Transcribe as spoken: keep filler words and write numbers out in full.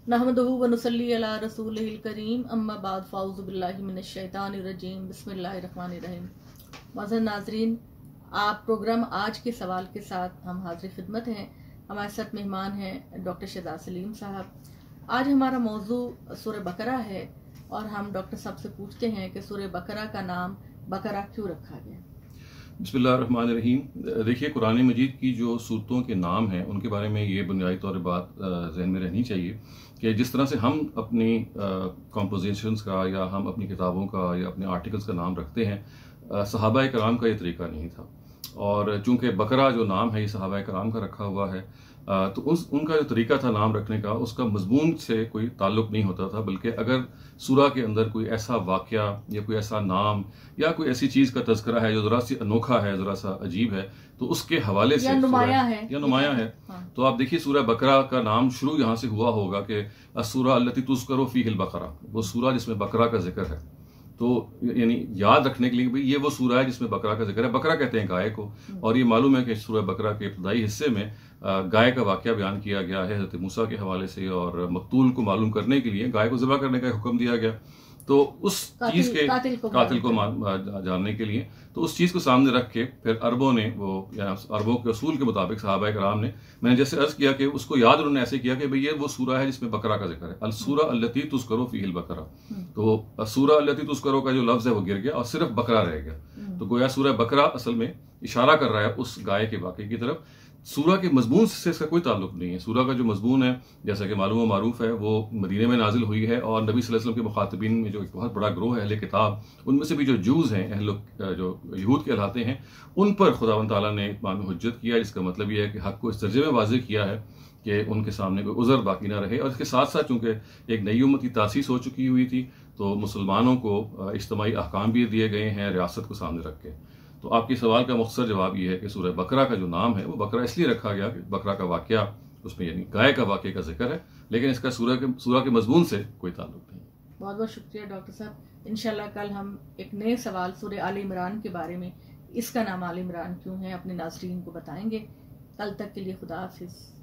नहमदुहु व नुसल्ली अला रसूलिहिल करीम अम्मा बाद फ़ाऊज़ु बिल्लाहि मिनश शैतानिर रजीम बिस्मिल्लाहिर रहमानिर रहीम। मौजूद नाज़रीन, आप प्रोग्राम आज के सवाल के साथ हम हाजिर खिदमत हैं। हमारे साथ मेहमान हैं डॉक्टर शहजाद सलीम साहब। आज हमारा मौजू सूरह बकरा है और हम डॉक्टर साहब से पूछते हैं कि सूरह बकरा का नाम बकरा क्यों रखा गया। बिस्मिल्लाहिर्रहमानिर्रहीम। देखिए, कुरान मजीद की जो सूरतों के नाम हैं उनके बारे में ये बुनियादी तौर पर बात जहन में रहनी चाहिए कि जिस तरह से हम अपनी कॉम्पोजिशंस का या हम अपनी किताबों का या अपने आर्टिकल्स का नाम रखते हैं, सहाबा कराम का ये तरीका नहीं था। और चूंकि बकरा जो नाम है ये सहाबा कराम का रखा हुआ है, तो उस उनका जो तरीका था नाम रखने का उसका मजमून से कोई ताल्लुक नहीं होता था, बल्कि अगर सूरा के अंदर कोई ऐसा वाक़या या कोई ऐसा नाम या कोई ऐसी चीज़ का तज़किरा है जो ज़रा सी अनोखा है, ज़रा सा अजीब है, तो उसके हवाले से नुमाया है या नुमाया है हाँ। तो आप देखिए सूरह बकरा का नाम शुरू यहाँ से हुआ होगा कि अस्सूरा अल्लती तुज़करू फ़ीहिल बकरा, वो सूरा जिसमें बकरा का जिक्र है। तो यानी याद रखने के लिए भाई ये वो सूरा है जिसमें बकरा का जिक्र है। बकरा कहते हैं गाय को, और ये मालूम है कि सूरह बकरा के इब्तदाई हिस्से में गाय का वाक़या बयान किया गया है हज़रत मूसा के हवाले से, और मकतूल को मालूम करने के लिए गाय को ज़िबा करने का हुक्म दिया गया। तो उस चीज़ के कातिल को, कातिल को जानने के लिए तो उस चीज़ को सामने रख के फिर अरबों ने वो या अरबों के असूल के मुताबिक सहाबा कराम ने, मैंने जैसे अर्ज किया कि उसको याद उन्होंने ऐसे किया कि भाई ये वो सूरा है जिसमें बकरा का जिक्र है, अल-सूरा अल्लती तुज़करू फ़ीहिल बकरा। तो सूरा अल्लती तुज़करू का जो लफ्ज़ है वो गिर गया और सिर्फ बकरा रह गया। तो गोया सूरा बकरा असल में इशारा कर रहा है उस गाय के वाक़े की तरफ। सूरा के मजमून से इसका कोई ताल्लुक नहीं है। सूरा का जो मजमून है, जैसा कि मालूम व मारूफ है, वो मदीने में नाजिल हुई है और नबी सल्लल्लाहु अलैहि वसल्लम के मुखातिबीन में जो एक बहुत बड़ा ग्रोह है अहले किताब, उनमें से भी जो जूज़ हैं, अहले जो यहूद कहलाते हैं, उन पर खुदावंद ताला ने इत्माम हुज्जत किया, जिसका मतलब ये है कि हक़ को इस दर्जे में वाज़ेह किया है कि उनके सामने कोई उज़र बाकी ना रहे। और इसके साथ साथ चूँकि एक नई उम्मत की तासीस हो चुकी हुई थी, तो मुसलमानों को इज्तिमाई अहकाम भी दिए गए हैं रियासत को सामने रख के। तो आपके सवाल का मुख्तसर जवाब ये है कि सूरह बकरा का जो नाम है वो बकरा इसलिए रखा गया कि बकरा का वाक़या उसमें यानी गाय का वाक़े का जिक्र है, लेकिन इसका सूरह के सूरह के मजमून से कोई ताल्लुक नहीं। बहुत बहुत शुक्रिया डॉक्टर साहब। इंशाल्लाह कल हम एक नए सवाल सूरह आल इमरान के बारे में, इसका नाम आल इमरान क्यों है, अपने नाज़रीन को बताएंगे। कल तक के लिए खुदा हाफिज़।